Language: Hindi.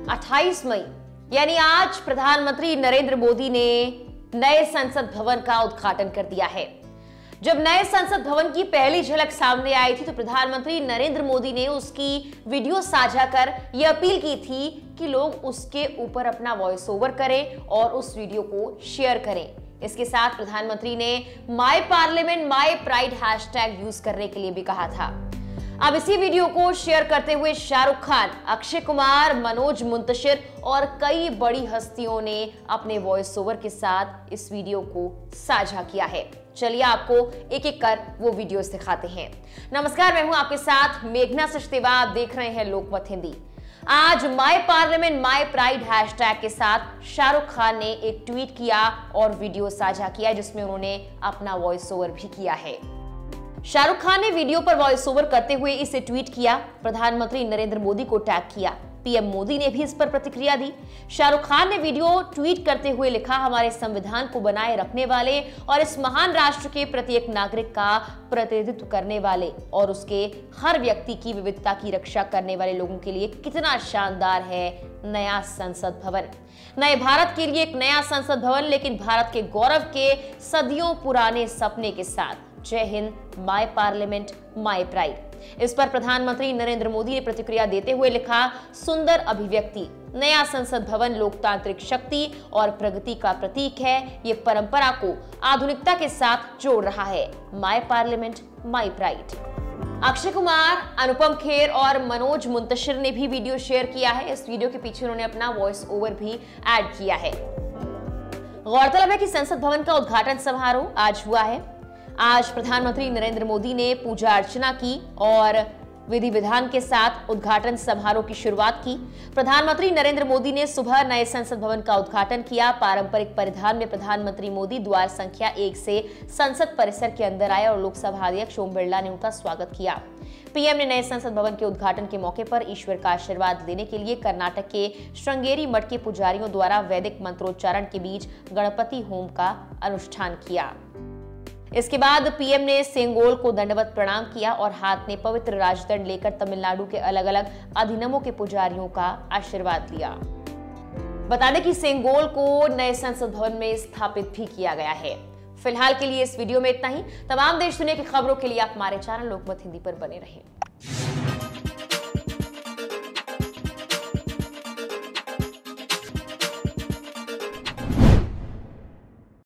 28 मई यानी आज प्रधानमंत्री नरेंद्र मोदी ने नए संसद भवन का उद्घाटन कर दिया है। जब नए संसद भवन की पहली झलक सामने आई थी तो प्रधानमंत्री नरेंद्र मोदी ने उसकी वीडियो साझा कर यह अपील की थी कि लोग उसके ऊपर अपना वॉइस ओवर करें और उस वीडियो को शेयर करें। इसके साथ प्रधानमंत्री ने my parliament my pride hashtag use करने के लिए भी कहा था। अब इसी वीडियो को शेयर करते हुए शाहरुख खान, अक्षय कुमार, मनोज मुंतशिर और कई बड़ी हस्तियों ने अपने वॉइस ओवर के साथ इस वीडियो को साझा किया है। चलिए आपको एक एक कर वो वीडियोस दिखाते हैं। नमस्कार, मैं हूं आपके साथ मेघना सचदेवा। आप देख रहे हैं लोकमत हिंदी। आज my parliament my pride hashtag के साथ शाहरुख खान ने एक ट्वीट किया और वीडियो साझा किया जिसमें उन्होंने अपना वॉइस ओवर भी किया है। शाहरुख खान ने वीडियो पर वॉइस ओवर करते हुए इसे ट्वीट किया, प्रधानमंत्री नरेंद्र मोदी को टैग किया। पीएम मोदी ने भी इस पर प्रतिक्रिया दी। शाहरुख खान ने वीडियो ट्वीट करते हुए लिखा, हमारे संविधान को बनाए रखने वाले और इस महान राष्ट्र के प्रत्येक नागरिक का प्रतिनिधित्व करने वाले और उसके हर व्यक्ति की विविधता की रक्षा करने वाले लोगों के लिए कितना शानदार है नया संसद भवन। नए भारत के लिए एक नया संसद भवन, लेकिन भारत के गौरव के सदियों पुराने सपने के साथ। जय हिंद, माय पार्लियामेंट माय प्राइड। इस पर प्रधानमंत्री नरेंद्र मोदी ने प्रतिक्रिया देते हुए लिखा, सुंदर अभिव्यक्ति, नया संसद भवन लोकतांत्रिक शक्ति और प्रगति का प्रतीक है। ये परंपरा को आधुनिकता के साथ जोड़ रहा है। My parliament my pride. Akshay Kumar, Anupam Kher और मनोज मुंतशिर ने भी वीडियो शेयर किया है। इस वीडियो के पीछे उन्होंने अपना वॉइस ओवर भी ऐड किया है। गौरतलब है कि संसद भवन का उद्घाटन समारोह आज हुआ है। आज प्रधानमंत्री नरेंद्र मोदी ने पूजा अर्चना की और विधि विधान के साथ उद्घाटन समारोह की शुरुआत की। प्रधानमंत्री नरेंद्र मोदी ने सुबह नए संसद भवन का उद्घाटन किया। पारंपरिक परिधान में प्रधानमंत्री मोदी द्वार संख्या 1 से संसद परिसर के अंदर आए और लोकसभा अध्यक्ष ओम बिरला ने उनका स्वागत किया। पीएम ने नए संसद भवन के उद्घाटन के मौके पर ईश्वर का आशीर्वाद लेने के लिए कर्नाटक के श्रृंगेरी मठ के पुजारियों द्वारा वैदिक मंत्रोच्चारण के बीच गणपति होम का अनुष्ठान किया। इसके बाद पीएम ने सेंगोल को दंडवत प्रणाम किया और हाथ में पवित्र राजदंड लेकर तमिलनाडु के अलग अलग अधिनियमों के पुजारियों का आशीर्वाद लिया। बता दें कि सेंगोल को नए संसद भवन में स्थापित भी किया गया है। फिलहाल के लिए इस वीडियो में इतना ही। तमाम देश दुनिया की खबरों के लिए आप हमारे चैनल लोकमत हिंदी पर बने रहें।